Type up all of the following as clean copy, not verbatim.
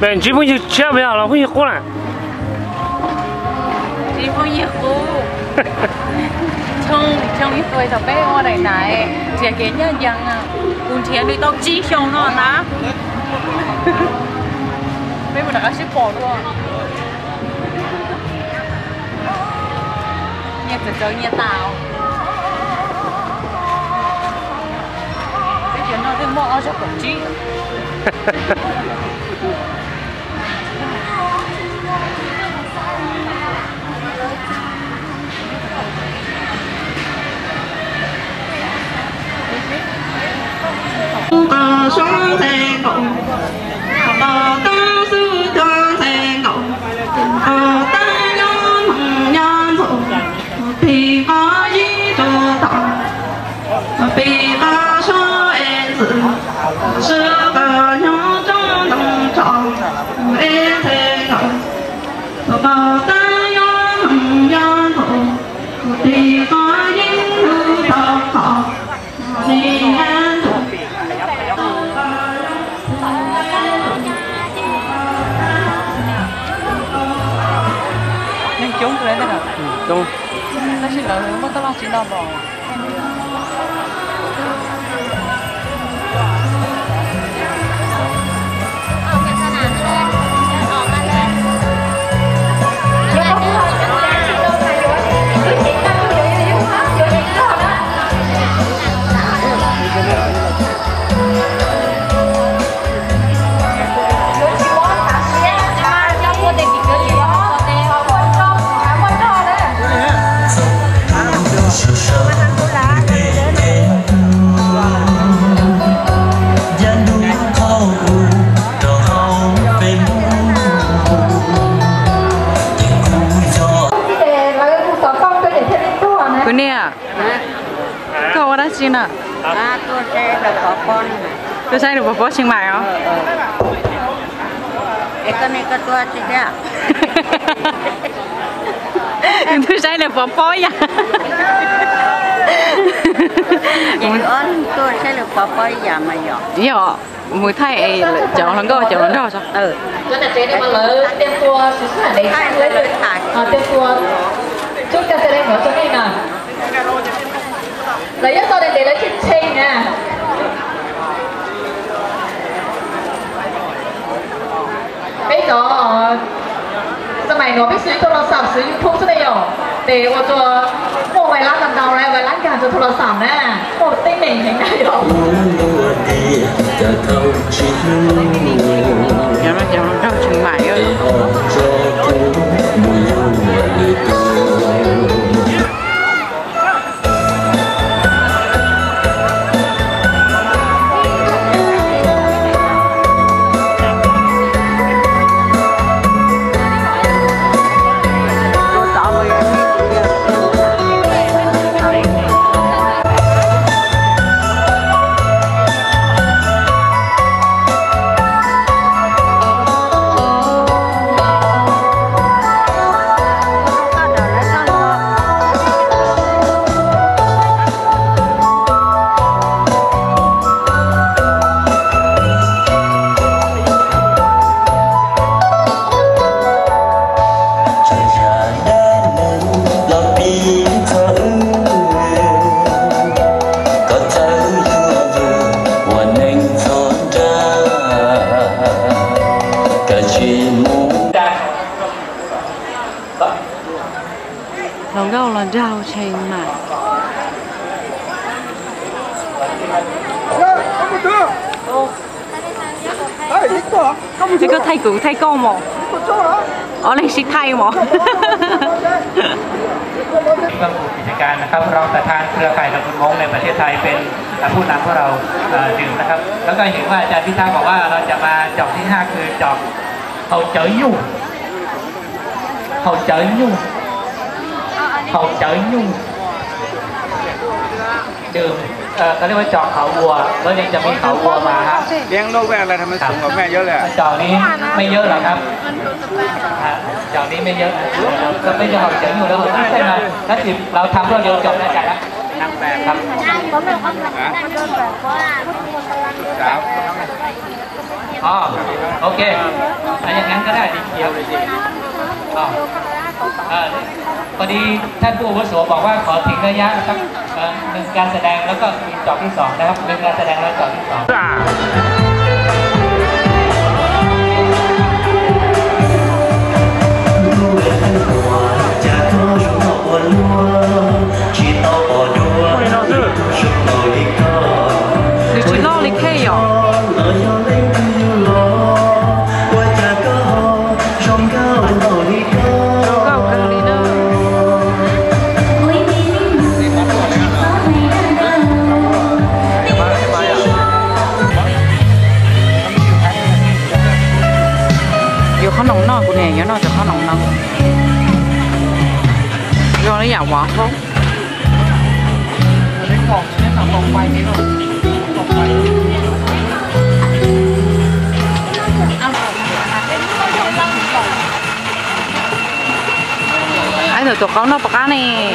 本局不就吃不了了，回去喝了。 chỉ có nhiều cô trong trong những tuổi tập bé ở đây này chỉ cái nhá rằng cùng tiền đi tao chỉ xong nó ná mấy mình đã xếp bỏ luôn nhẹ từ từ nhẹ tao cái chuyện nó thì mua ở chỗ cổ chi xuống thành cộng ta sư cho thành cộng ta nhân nhân thủ thì có gì cho tao vì ta số em sự sư cả nhau trong đồng trọng em thành cộng ta nhân nhân thủ thì có gì cho tao thì nhân thủ chúng tôi đấy nào đúng nó chỉ là mất tao lo chỉ đau bỏ xin à? Tôi sẽ được có con. Tôi sẽ được có Chiang Mai hả? Cái này cái tôi chỉ đấy. Tôi sẽ được có vậy. Tôi sẽ được có giờ mà giờ. Dạ, mùi thay chọn lần coi chọn lần đâu sao? Cho nên chế này mà lớn tiêm tua xíu xíu để Hai người lớn thải. tiêm tua. Chúng ta sẽ đem nó cho nên nào. Lấy nhất sau đây để lấy trên trên nè. Bây giờ สมัยหนูไม่ซื้อโทรศัพท์ซื้อ YouTube ซะเลยเหรอแต่ว่าตัวพวกไวรัสต่างๆไวรัสการจะโทรศัพท์นะพวกเต้นเหน่งเห็นได้เหรอ Dạ nó đâu chừng mày ơi. Lòng đâu là rau Chiang Mai. Chỉ có thay cũ thay con mà. Ở đây xịt thay mà. ก็กลุ่มกิจการนะครับรองประธานเครือข่ายตำบลมงในประเทศไทยเป็นผู้นำพวกเราดื่มนะครับแล้วก็เห็นว่าอาจารย์พิธาบอกว่าเราจะมาจอกที่ 5คือจอกเขาเจอยุ่งเขาเจอยุ่งเขาเจอยุ่งดื่มเขาเรียกว่าจอกเขาวัวแล้วยังจะมีเขาวัวมาครับเลี้ยงลูกแม่อะไรทำไมสูงกว่าแม่เยอะเลยจอกนี้ไม่เยอะหรอกครับจอกนี้ไม่เยอะก็ไม่จะหอบเจ๋งอยู่แล้วใช่ไหมแล้วสิเราทำเพื่อเดียวจบนะจ๊ะนั่งแบบครับสาวอ๋อโอเคอย่างนั้นก็ได้ดีเดียวพอดีท่านผู้อาวุโสบอกว่าขอทิ้งระยะสักหนึ่งการแสดงแล้วก็มีจอบที่2นะครับหนึ่งการแสดงแล้วจอบที่2 你知道你可以有。有可能那姑娘，有那就可能那。有你有話好。你望住啲頭放貴啲咯，放貴。Anh thử tụi con nó bạc cá này.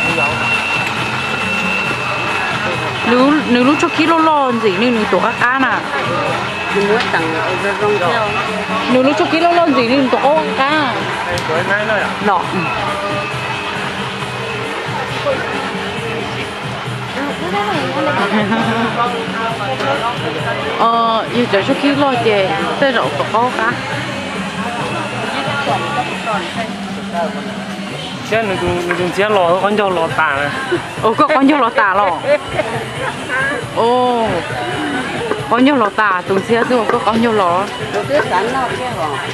Nếu lúc cho kilo lo gì nên tụi cá nè. Nếu lúc cho kilo lo gì nên tụi cá. Lọ. Yêu cho kilo chị, tới rượu tụi cá. Chứ đừng chết lò con cho lò tả này. Có con cho lò tả lò. Con cho lò tả, tụi xe có con cho lò.